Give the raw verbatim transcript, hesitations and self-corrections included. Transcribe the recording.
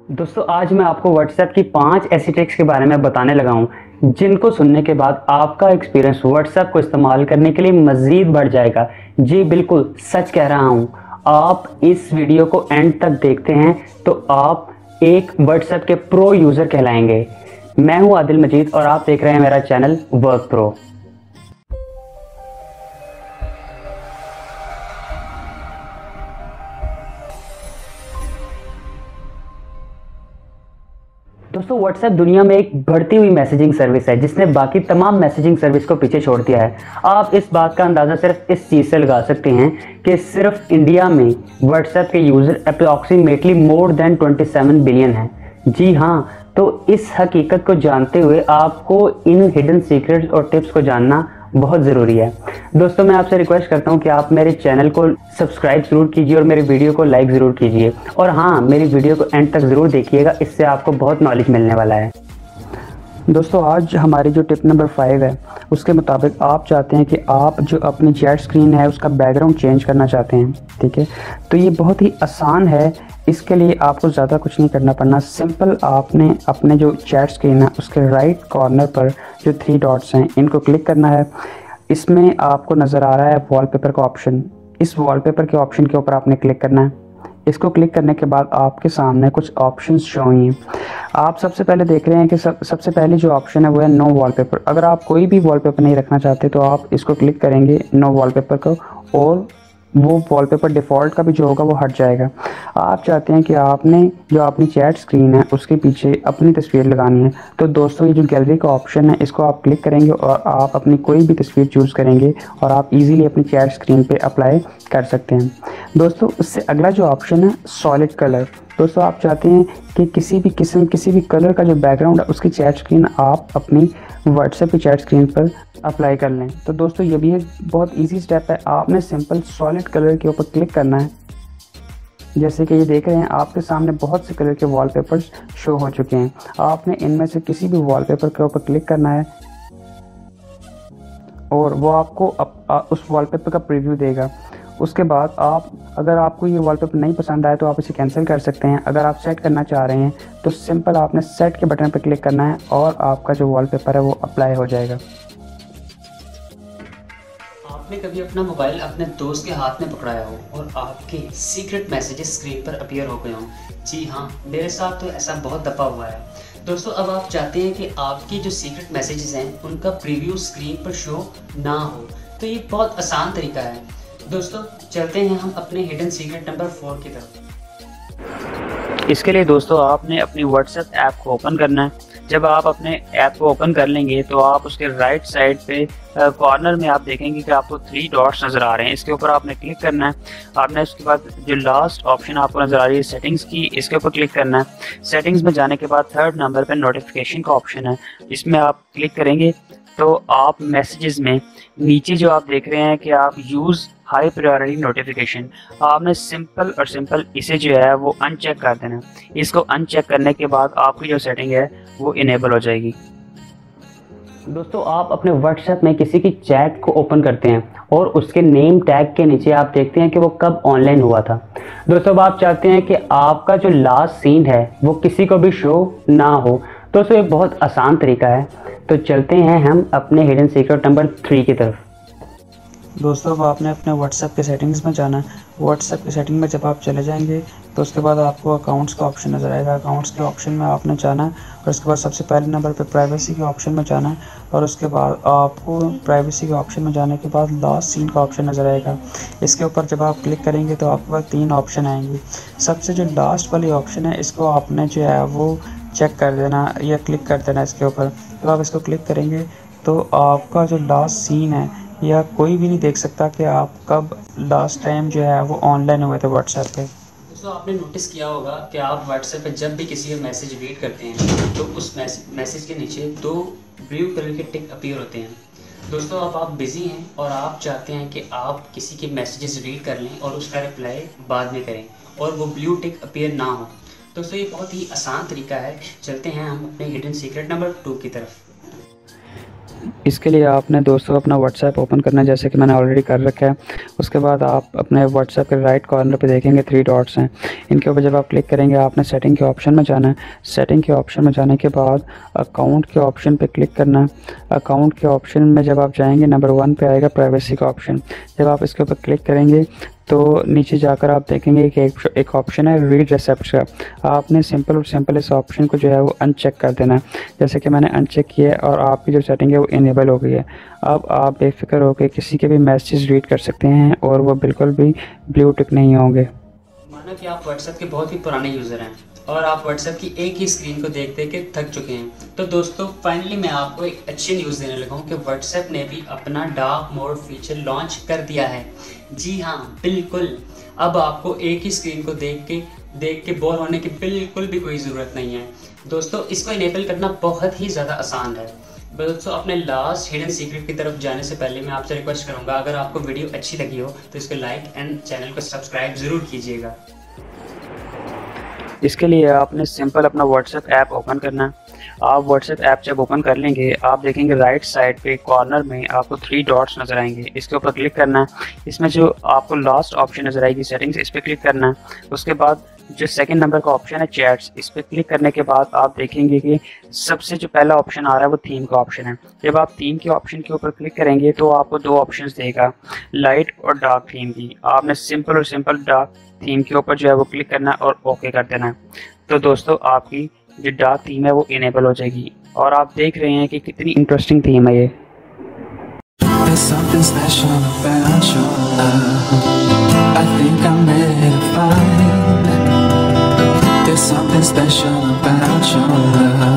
दोस्तों आज मैं आपको व्हाट्सएप की पांच ऐसी ट्रिक्स के बारे में बताने लगा हूं जिनको सुनने के बाद आपका एक्सपीरियंस व्हाट्सएप को इस्तेमाल करने के लिए मजीद बढ़ जाएगा। जी बिल्कुल सच कह रहा हूं। आप इस वीडियो को एंड तक देखते हैं तो आप एक व्हाट्सएप के प्रो यूजर कहलाएंगे। मैं हूं आदिल मजीद और आप देख रहे हैं मेरा चैनल वर्क प्रो। दोस्तों व्हाट्सएप दुनिया में एक बढ़ती हुई मैसेजिंग सर्विस है जिसने बाकी तमाम मैसेजिंग सर्विस को पीछे छोड़ दिया है। आप इस बात का अंदाज़ा सिर्फ इस चीज़ से लगा सकते हैं कि सिर्फ इंडिया में व्हाट्सएप के यूज़र अप्रॉक्सीमेटली मोर देन सत्ताईस बिलियन हैं। जी हाँ, तो इस हकीकत को जानते हुए आपको इन हिडन सीक्रेट्स और टिप्स को जानना बहुत ज़रूरी है। दोस्तों मैं आपसे रिक्वेस्ट करता हूं कि आप मेरे चैनल को सब्सक्राइब ज़रूर कीजिए और मेरे वीडियो को लाइक ज़रूर कीजिए और हाँ, मेरी वीडियो को एंड तक ज़रूर देखिएगा, इससे आपको बहुत नॉलेज मिलने वाला है। दोस्तों आज हमारी जो टिप नंबर फाइव है उसके मुताबिक आप चाहते हैं कि आप जो अपनी चैट स्क्रीन है उसका बैकग्राउंड चेंज करना चाहते हैं, ठीक है। तो ये बहुत ही आसान है, इसके लिए आपको ज़्यादा कुछ नहीं करना पड़ना। सिंपल आपने अपने जो चैट स्क्रीन है उसके राइट कॉर्नर पर जो थ्री डॉट्स हैं इनको क्लिक करना है। इसमें आपको नज़र आ रहा है वॉलपेपर का ऑप्शन, इस वॉलपेपर के ऑप्शन के ऊपर आपने क्लिक करना है। इसको क्लिक करने के बाद आपके सामने कुछ ऑप्शंस शो हुई हैं। आप सबसे पहले देख रहे हैं कि सब सबसे पहले जो ऑप्शन है वो है नो वॉलपेपर। अगर आप कोई भी वॉलपेपर नहीं रखना चाहते तो आप इसको क्लिक करेंगे नो वॉलपेपर को और वो वॉलपेपर डिफ़ॉल्ट का भी जो होगा वो हट जाएगा। आप चाहते हैं कि आपने जो अपनी चैट स्क्रीन है उसके पीछे अपनी तस्वीर लगानी है तो दोस्तों ये जो गैलरी का ऑप्शन है इसको आप क्लिक करेंगे और आप अपनी कोई भी तस्वीर चूज़ करेंगे और आप इजीली अपनी चैट स्क्रीन पे अप्लाई कर सकते हैं। दोस्तों उससे अगला जो ऑप्शन है सॉलिड कलर। दोस्तों आप चाहते हैं कि किसी भी किस्म किसी भी कलर का जो बैकग्राउंड है उसकी चैट स्क्रीन आप अपनी व्हाट्सएप की चैट स्क्रीन पर अप्लाई कर लें। तो दोस्तों ये भी एक बहुत इजी स्टेप है। आपने सिंपल सॉलिड कलर के ऊपर क्लिक करना है। जैसे कि ये देख रहे हैं आपके सामने बहुत से कलर के वॉलपेपर्स शो हो चुके हैं। आपने इनमें से किसी भी वॉलपेपर के ऊपर क्लिक करना है और वो आपको अप, आ, उस वॉलपेपर का प्रीव्यू देगा। उसके बाद आप अगर आपको ये वॉलपेपर नहीं पसंद आए तो आप इसे कैंसिल कर सकते हैं। अगर आप सेट करना चाह रहे हैं तो सिंपल आपने सेट के बटन पर क्लिक करना है और आपका जो वॉलपेपर है वो अप्लाई हो जाएगा। आपने कभी अपना मोबाइल अपने दोस्त के हाथ में पकड़ाया हो और आपके सीक्रेट मैसेजेस स्क्रीन पर अपीयर हो गए हों? जी हाँ, मेरे साथ तो ऐसा बहुत दफ़ा हुआ है। दोस्तों अब आप चाहते हैं कि आपकी जो सीक्रेट मैसेजेस हैं उनका प्रीव्यू स्क्रीन पर शो ना हो, तो ये बहुत आसान तरीका है। दोस्तों चलते हैं हम अपने हिडन सीक्रेट नंबर फोर की तरफ। इसके लिए दोस्तों आपने अपनी व्हाट्सएप ऐप को ओपन करना है। जब आप अपने ऐप को ओपन कर लेंगे तो आप उसके राइट साइड पे कॉर्नर में आप देखेंगे कि आपको थ्री डॉट्स नज़र आ रहे हैं। इसके ऊपर आपने क्लिक करना है। आपने उसके बाद जो लास्ट ऑप्शन आपको नज़र आ रही है सेटिंग्स की, इसके ऊपर क्लिक करना है। सेटिंग्स में जाने के बाद थर्ड नंबर पे नोटिफिकेशन का ऑप्शन है, इसमें आप क्लिक करेंगे तो आप मैसेजेस में नीचे जो आप देख रहे हैं कि आप यूज़ हाई प्रायोरिटी नोटिफिकेशन, आपने सिंपल और सिंपल इसे जो है वो अनचेक कर देना। इसको अनचेक करने के बाद आपकी जो सेटिंग है वो इनेबल हो जाएगी। दोस्तों आप अपने व्हाट्सएप में किसी की चैट को ओपन करते हैं और उसके नेम टैग के नीचे आप देखते हैं कि वो कब ऑनलाइन हुआ था। दोस्तों अब आप चाहते हैं कि आपका जो लास्ट सीन है वो किसी को भी शो ना हो। दोस्तों ये बहुत आसान तरीका है, तो चलते हैं हम अपने हिडन सीक्रेट नंबर थ्री की तरफ। दोस्तों अब आपने अपने व्हाट्सएप के सेटिंग्स में जाना है। व्हाट्सएप की सेटिंग में जब आप चले जाएंगे तो उसके बाद आपको अकाउंट्स का ऑप्शन नज़र आएगा। अकाउंट्स के ऑप्शन में आपने जाना है और उसके बाद सबसे पहले नंबर पे प्राइवेसी के ऑप्शन में जाना है और उसके बाद आपको प्राइवेसी के ऑप्शन में जाने के बाद लास्ट सीन का ऑप्शन नज़र आएगा। इसके ऊपर जब आप क्लिक करेंगे तो आपके पास तीन ऑप्शन आएंगे। सबसे जो लास्ट वाली ऑप्शन है इसको आपने जो है वो चेक कर देना या क्लिक कर देना इसके ऊपर। जब आप इसको क्लिक करेंगे तो आपका जो लास्ट सीन है या कोई भी नहीं देख सकता कि आप कब लास्ट टाइम जो है वो ऑनलाइन हुए थे व्हाट्सएप पे। दोस्तों आपने नोटिस किया होगा कि आप व्हाट्सएप पे जब भी किसी का मैसेज रीड करते हैं तो उस मैसेज के नीचे दो ब्लू कलर के टिक अपीयर होते हैं। दोस्तों अब आप बिज़ी हैं और आप चाहते हैं कि आप किसी के मैसेजेस रीड कर लें और उसका रिप्लाई बाद में करें और वो ब्लू टिक अपीयर ना हो। दोस्तों ये बहुत ही आसान तरीका है। चलते हैं हम अपने हिडन सीक्रेट नंबर टू की तरफ। इसके लिए आपने दोस्तों अपना व्हाट्सएप ओपन करना है, जैसे कि मैंने ऑलरेडी कर रखा है। उसके बाद आप अपने व्हाट्सएप के राइट कॉर्नर पे देखेंगे थ्री डॉट्स हैं, इनके ऊपर जब आप क्लिक करेंगे आपने सेटिंग के ऑप्शन में जाना है। सेटिंग के ऑप्शन में जाने के बाद अकाउंट के ऑप्शन पे क्लिक करना है। अकाउंट के ऑप्शन में जब आप जाएंगे नंबर वन पे आएगा प्राइवेसी का ऑप्शन। जब आप इसके ऊपर क्लिक करेंगे तो नीचे जाकर आप देखेंगे कि एक एक ऑप्शन है रीड रेसिप्ट का। आपने सिंपल और सिंपल इस ऑप्शन को जो है वो अनचेक कर देना है, जैसे कि मैंने अनचेक किया है और आपकी जो सेटिंग है वो इनेबल हो गई है। अब आप बेफिक्र होकर किसी के भी मैसेज रीड कर सकते हैं और वो बिल्कुल भी ब्लू टिक नहीं होंगे। माना कि आप व्हाट्सएप के बहुत ही पुराने यूज़र हैं और आप व्हाट्सएप की एक ही स्क्रीन को देख देख के थक चुके हैं, तो दोस्तों फाइनली मैं आपको एक अच्छी न्यूज़ देने लगा हूँ कि व्हाट्सएप ने भी अपना डार्क मोड फीचर लॉन्च कर दिया है। जी हाँ, बिल्कुल। अब आपको एक ही स्क्रीन को देख के देख के बोर होने की बिल्कुल भी कोई ज़रूरत नहीं है। दोस्तों इसको इनेबल करना बहुत ही ज़्यादा आसान है। दोस्तों अपने लास्ट हिडन सीक्रेट की तरफ जाने से पहले मैं आपसे रिक्वेस्ट करूँगा, अगर आपको वीडियो अच्छी लगी हो तो इसको लाइक एंड चैनल को सब्सक्राइब ज़रूर कीजिएगा। इसके लिए आपने सिंपल अपना व्हाट्सएप ऐप ओपन करना है। आप व्हाट्सएप ऐप जब ओपन कर लेंगे आप देखेंगे राइट साइड पे कॉर्नर में आपको थ्री डॉट्स नज़र आएंगे, इसके ऊपर क्लिक करना है। इसमें जो आपको लास्ट ऑप्शन नज़र आएगी सेटिंग्स, इस पर क्लिक करना है। उसके बाद जो सेकंड नंबर का ऑप्शन है चैट्स, इस पर क्लिक करने के बाद आप देखेंगे कि सबसे जो पहला ऑप्शन आ रहा है वो थीम का ऑप्शन है। जब आप थीम के ऑप्शन के ऊपर क्लिक करेंगे तो आपको दो ऑप्शंस देगा, लाइट और डार्क थीम की। आपने सिंपल और सिंपल डार्क थीम के ऊपर जो है वो क्लिक करना है और ओके कर देना है। तो दोस्तों आपकी जो डार्क थीम है वो इनेबल हो जाएगी और आप देख रहे हैं कि कितनी इंटरेस्टिंग थीम है ये। There's something special about your love. I think I'm ready to find. There's something special about your love.